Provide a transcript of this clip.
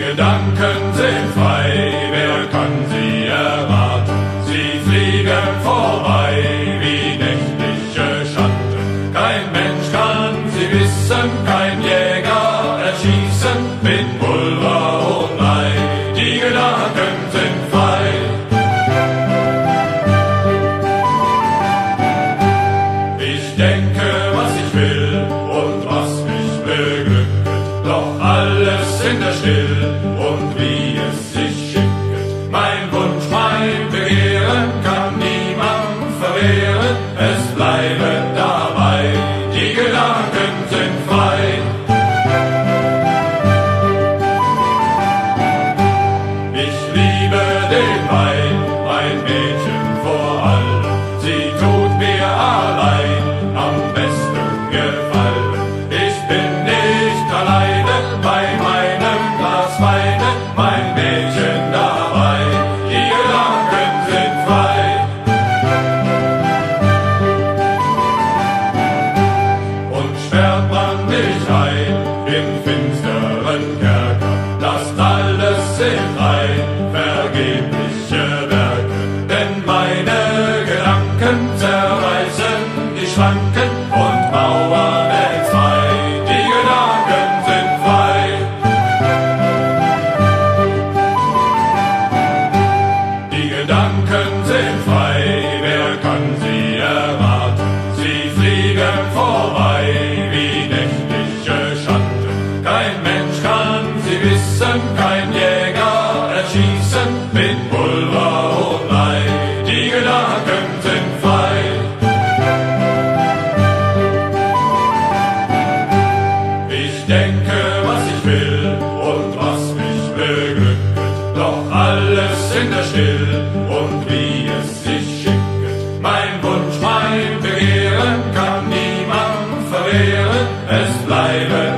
Gedanken sind frei, wer kann sie erraten? Sie fliegen vorbei wie nächtliche Schatten. Kein Mensch kann sie wissen, kein Jäger erschießen mit Pulver und Blei. Die Gedanken sind frei. Ich denke, was ich will und was mich beglückt, doch alles in der Still und wie es sich schickt. Mein Wunsch, mein Begehren kann niemand verwehren, es bleibe dabei, die Gedanken sind frei. Ich liebe den Wein, mein Mädchen vor allem, sie tut mir allein am besten gefallen. Ich bin nicht alleine bei meinem Glas Weine, mein Mädchen dabei, die Gedanken sind frei. Und sperrt man mich ein im finsteren Kerker, lasst alles in rein, vergebliche Werke, denn meine Gedanken zerreißen die Schranken und Mauern entzwei. Die Gedanken sind frei. Die Gedanken sind frei, wer kann sie erraten? Sie fliegen vorbei wie nächtliche Schatten. Kein Mensch kann sie wissen, kein Jäger erschießen mit Pulver und Blei. Die Gedanken sind frei. Ich denke, was ich will und was mich beglückt, doch alles in der Still und wie es sich schickt. Mein Wunsch, mein Begehren kann niemand verwehren, es bleibe